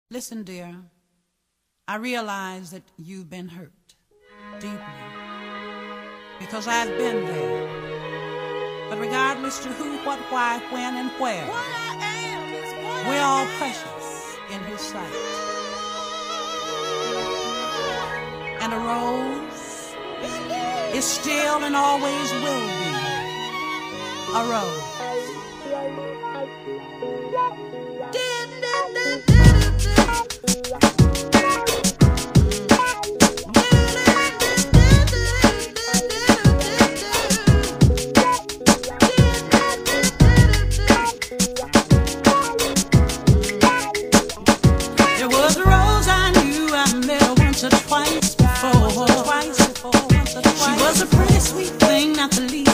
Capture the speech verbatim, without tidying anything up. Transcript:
Listen, dear, I realize that you've been hurt deeply because I've been there. But regardless to who, what, why, when, and where, we're all precious in His sight. And a rose is still and always will be a rose. There was a rose I knew I met her once or twice before. Twice before, once or twice. She was a pretty sweet thing, not the least.